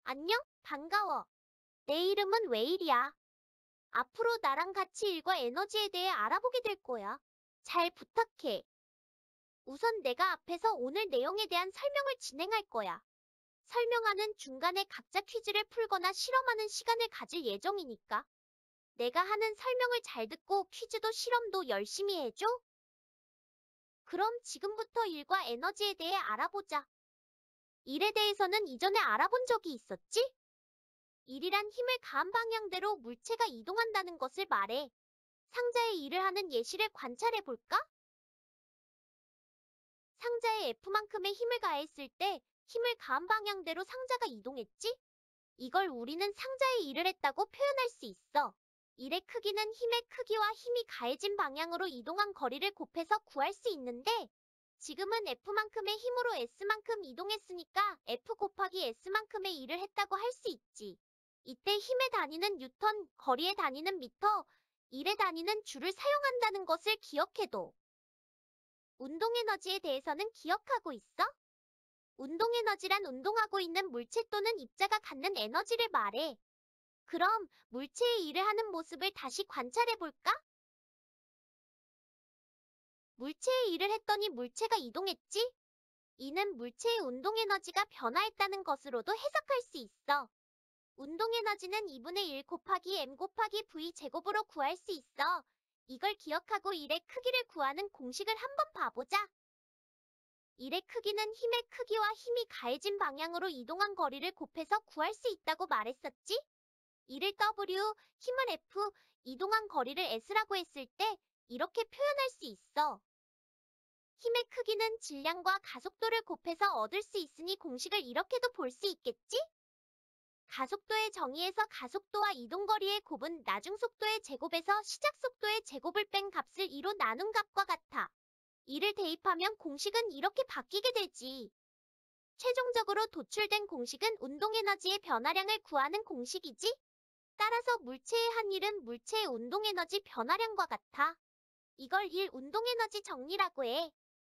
안녕, 반가워. 내 이름은 웨일이야. 앞으로 나랑 같이 일과 에너지에 대해 알아보게 될 거야. 잘 부탁해. 우선 내가 앞에서 오늘 내용에 대한 설명을 진행할 거야. 설명하는 중간에 각자 퀴즈를 풀거나 실험하는 시간을 가질 예정이니까. 내가 하는 설명을 잘 듣고 퀴즈도 실험도 열심히 해줘. 그럼 지금부터 일과 에너지에 대해 알아보자. 일에 대해서는 이전에 알아본 적이 있었지? 일이란 힘을 가한 방향대로 물체가 이동한다는 것을 말해. 상자에 일을 하는 예시를 관찰해 볼까? 상자에 F만큼의 힘을 가했을 때 힘을 가한 방향대로 상자가 이동했지? 이걸 우리는 상자에 일을 했다고 표현할 수 있어. 일의 크기는 힘의 크기와 힘이 가해진 방향으로 이동한 거리를 곱해서 구할 수 있는데, 지금은 F만큼의 힘으로 S만큼 이동했으니까 F 곱하기 S만큼의 일을 했다고 할 수 있지. 이때 힘의 단위는 뉴턴, 거리의 단위는 미터, 일의 단위는 줄을 사용한다는 것을 기억해둬. 운동에너지에 대해서는 기억하고 있어? 운동에너지란 운동하고 있는 물체 또는 입자가 갖는 에너지를 말해. 그럼 물체의 일을 하는 모습을 다시 관찰해볼까? 물체의 일을 했더니 물체가 이동했지? 이는 물체의 운동에너지가 변화했다는 것으로도 해석할 수 있어. 운동에너지는 2분의 1 곱하기 m 곱하기 v 제곱으로 구할 수 있어. 이걸 기억하고 일의 크기를 구하는 공식을 한번 봐보자. 일의 크기는 힘의 크기와 힘이 가해진 방향으로 이동한 거리를 곱해서 구할 수 있다고 말했었지? 일을 W, 힘을 F, 이동한 거리를 S라고 했을 때 이렇게 표현할 수 있어. 힘의 크기는 질량과 가속도를 곱해서 얻을 수 있으니 공식을 이렇게도 볼 수 있겠지? 가속도의 정의에서 가속도와 이동거리의 곱은 나중속도의 제곱에서 시작속도의 제곱을 뺀 값을 2로 나눈 값과 같아. 이를 대입하면 공식은 이렇게 바뀌게 되지. 최종적으로 도출된 공식은 운동에너지의 변화량을 구하는 공식이지. 따라서 물체의 한 일은 물체의 운동에너지 변화량과 같아. 이걸 일 운동에너지 정리라고 해.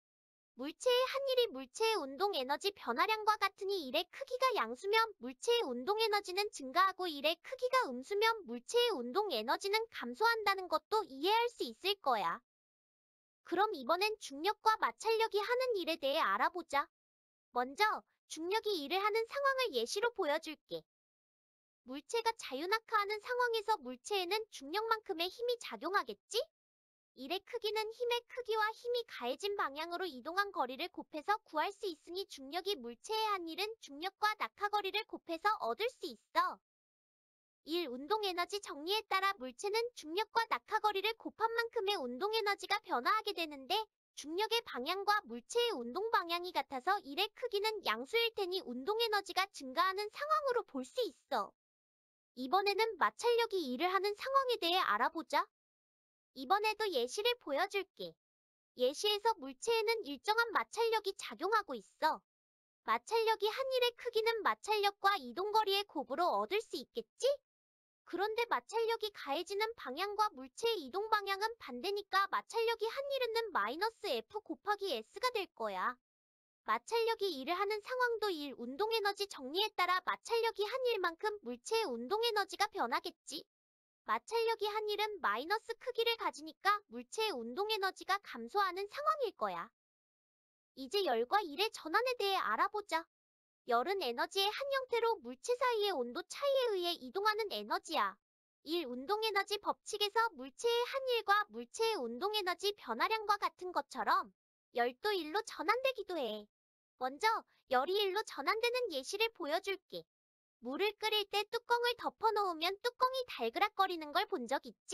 물체의 한 일이 물체의 운동에너지 변화량과 같으니 일의 크기가 양수면 물체의 운동에너지는 증가하고 일의 크기가 음수면 물체의 운동에너지는 감소한다는 것도 이해할 수 있을 거야. 그럼 이번엔 중력과 마찰력이 하는 일에 대해 알아보자. 먼저 중력이 일을 하는 상황을 예시로 보여줄게. 물체가 자유낙하하는 상황에서 물체에는 중력만큼의 힘이 작용하겠지? 일의 크기는 힘의 크기와 힘이 가해진 방향으로 이동한 거리를 곱해서 구할 수 있으니 중력이 물체의 한 일은 중력과 낙하거리를 곱해서 얻을 수 있어. 일 운동에너지 정리에 따라 물체는 중력과 낙하거리를 곱한 만큼의 운동에너지가 변화하게 되는데 중력의 방향과 물체의 운동 방향이 같아서 일의 크기는 양수일 테니 운동에너지가 증가하는 상황으로 볼 수 있어. 이번에는 마찰력이 일을 하는 상황에 대해 알아보자. 이번에도 예시를 보여줄게. 예시에서 물체에는 일정한 마찰력이 작용하고 있어. 마찰력이 한 일의 크기는 마찰력과 이동거리의 곱으로 얻을 수 있겠지? 그런데 마찰력이 가해지는 방향과 물체의 이동 방향은 반대니까 마찰력이 한 일은 마이너스 F 곱하기 S가 될 거야. 마찰력이 일을 하는 상황도 일 운동에너지 정리에 따라 마찰력이 한 일만큼 물체의 운동에너지가 변하겠지. 마찰력이 한 일은 마이너스 크기를 가지니까 물체의 운동에너지가 감소하는 상황일 거야. 이제 열과 일의 전환에 대해 알아보자. 열은 에너지의 한 형태로 물체 사이의 온도 차이에 의해 이동하는 에너지야. 일 운동에너지 법칙에서 물체의 한 일과 물체의 운동에너지 변화량과 같은 것처럼 열도 일로 전환되기도 해. 먼저 열이 일로 전환되는 예시를 보여줄게. 물을 끓일 때 뚜껑을 덮어놓으면 뚜껑이 달그락거리는 걸 본 적 있지?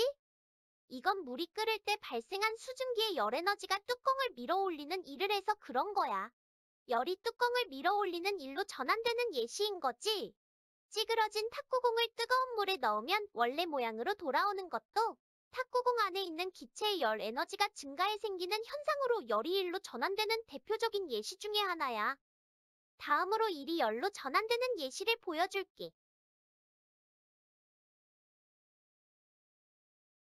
이건 물이 끓을 때 발생한 수증기의 열 에너지가 뚜껑을 밀어올리는 일을 해서 그런 거야. 열이 뚜껑을 밀어올리는 일로 전환되는 예시인 거지. 찌그러진 탁구공을 뜨거운 물에 넣으면 원래 모양으로 돌아오는 것도 탁구공 안에 있는 기체의 열 에너지가 증가해 생기는 현상으로 열이 일로 전환되는 대표적인 예시 중에 하나야. 다음으로 일이 열로 전환되는 예시를 보여줄게.